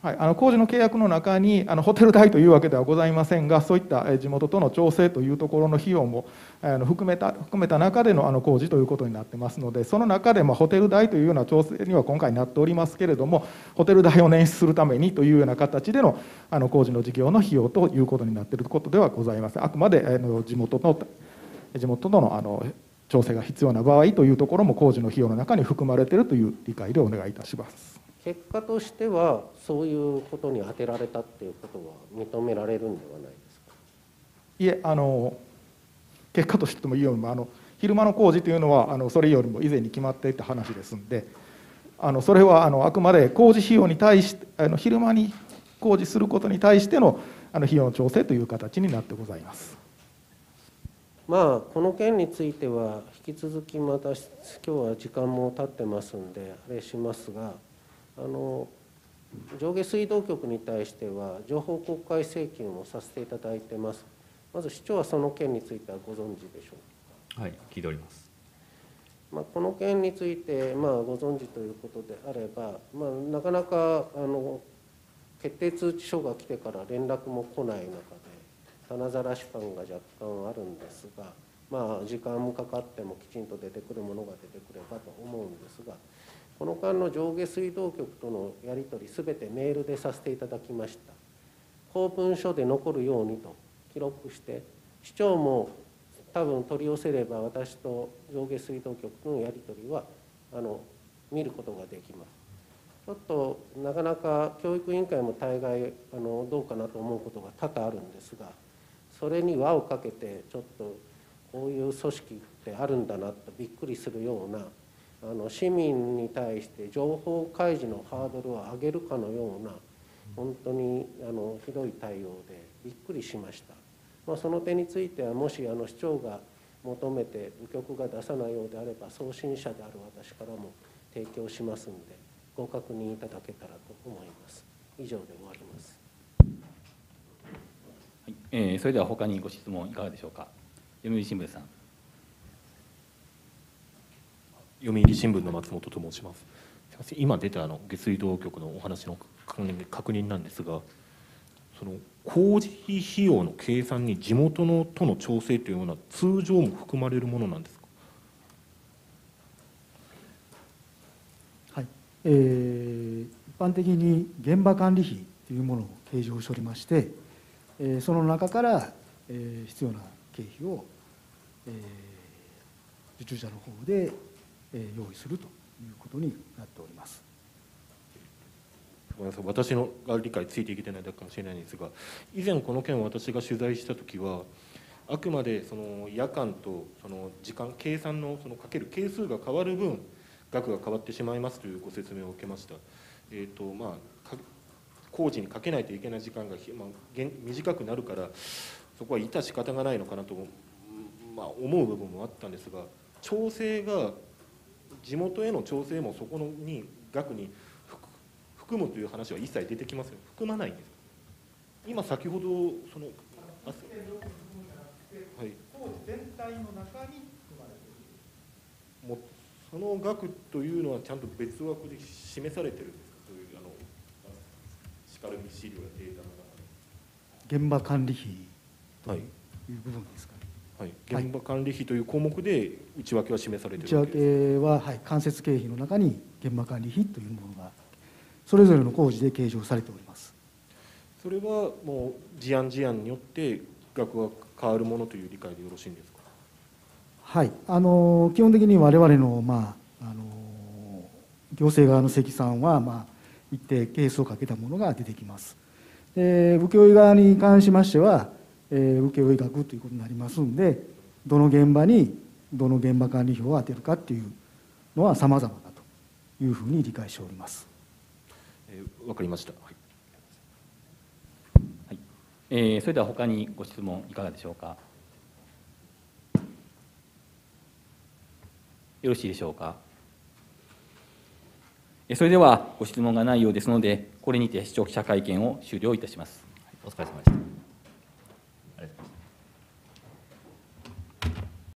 はい、あの工事の契約の中にあのホテル代というわけではございませんが、そういったえ地元との調整というところの費用もあの含めた含めた中でのあの工事ということになってますので、その中でまあホテル代というような調整には今回なっておりますけれども、ホテル代を捻出するためにというような形でのあの工事の事業の費用ということになっていることではございません。あくまであの地元の地元とのあの調整が必要な場合というところも工事の費用の中に含まれているという理解でお願いいたします。 結果としてはそういうことに当てられたっていうことは認められるんではないですか。 いえ、あの結果としてもいいようにあの昼間の工事というのはあのそれよりも以前に決まっていた話ですので、あのそれはあのあくまで工事費用に対してあの昼間に工事することに対してのあの費用の調整という形になってございます。 まあこの件については引き続きまた今日は時間も経ってますんであれしますが。あの上下水道局に対しては情報公開請求をさせていただいてます。まず市長はその件についてはご存知でしょうか。 はい、聞いております。 まあ、この件についてまあご存知ということであれば、まあ、なかなかあの決定通知書が来てから連絡も来ない中で棚ざらし感が若干あるんですが、まあ時間もかかってもきちんと出てくるものが出てくればと思うんですが。この間の上下水道局とのやり取り、すべてメールでさせていただきました。公文書で残るようにと記録して、市長も多分取り寄せれば、私と上下水道局のやり取りはあの見ることができます。ちょっとなかなか教育委員会も大概あのどうかなと思うことが多々あるんですが、それに輪をかけて、ちょっとこういう組織ってあるんだなとびっくりするような。あの市民に対して情報開示のハードルを上げるかのような本当にあのひどい対応でびっくりしました。まあ、その点についてはもしあの市長が求めて部局が出さないようであれば送信者である私からも提供しますのでご確認いただけたらと思います。以上で終わります。 はい、えー、それでは他にご質問いかがでしょうか。読売新聞さん。 読売新聞の松本と申します。すみません、今出たあの下水道局のお話の確認なんですが、その工事費用の計算に地元のとの調整というような通常も含まれるものなんですか。 はい、えー、一般的に現場管理費というものを計上しておりまして、えー、その中から、えー、必要な経費を、えー、受注者の方で用意するということになっております。 ごめんなさい、私の理解ついていけてないだけかもしれないんですが、以前この件を私が取材した時はあくまでその夜間とその時間計算のそのかける係数が変わる分額が変わってしまいますというご説明を受けました。えーとまあ、工事にかけないといけない時間が、まあ、短くなるからそこは致し方がないのかなと、まあ、思う部分もあったんですが、調整が地元への調整もそこのに額に含むという話は一切出てきません。含まないんです。今先ほどそのあはい、 工事全体の中に含まれている。 もうその額というのはちゃんと別枠で示されてるんですか。そういうあのしかるべき資料やデータの中で。 現場管理費という部分ですかね。 はい、現場管理費という項目で内訳は示されてい内るわけです。 訳は、はい、間接経費の中に現場管理費というものがそれぞれの工事で計上されております。 それはもう事案事案によって額が変わるものという理解でよろしいんですか。 はい、あの基本的に我々の、まあ、あの行政側の積算は、まあ、一定係数をかけたものが出てきます。で請負側に関しましては、えー、請負額ということになりますんで、どの現場にどの現場管理費を当てるかっていうのは様々だというふうに理解しております。 えー、わかりました。はい、 はい、えー、それでは他にご質問いかがでしょうか。よろしいでしょうか。それではご質問がないようですので、これにて市長記者会見を終了いたします。 お疲れ様でした。ありがとうございます。